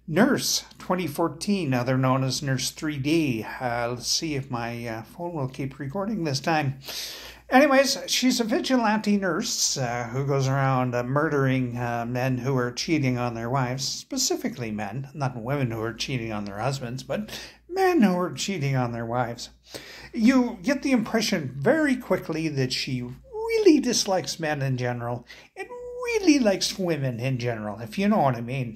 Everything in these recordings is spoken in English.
Nurse 2014, other known as Nurse 3D. Let's see if my phone will keep recording this time. Anyways, she's a vigilante nurse who goes around murdering men who are cheating on their wives, specifically men, not women who are cheating on their husbands, but men who are cheating on their wives. You get the impression very quickly that she really dislikes men in general and really likes women in general, if you know what I mean.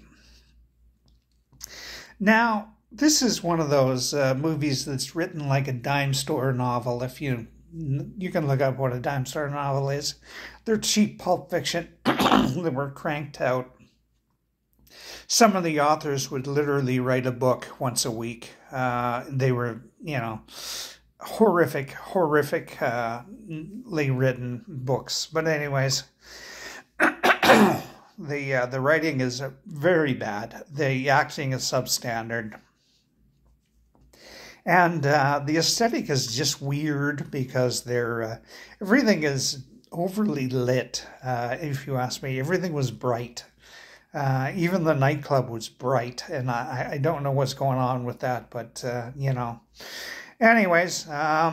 Now, this is one of those movies that's written like a dime store novel. If you can look up what a dime store novel is. They're cheap pulp fiction that were cranked out. Some of the authors would literally write a book once a week. They were, horrifically written books. But anyways, the writing is very bad. The acting is substandard. And the aesthetic is just weird because everything is overly lit, if you ask me. Everything was bright. Even the nightclub was bright, and I don't know what's going on with that, but, Anyways,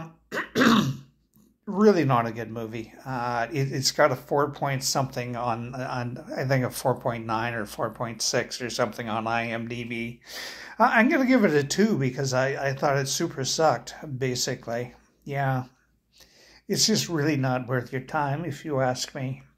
really not a good movie. It's got a 4 point something on I think a 4.9 or 4.6 or something on IMDb. I'm going to give it a 2 because I thought it super sucked, basically. Yeah. It's just really not worth your time, if you ask me.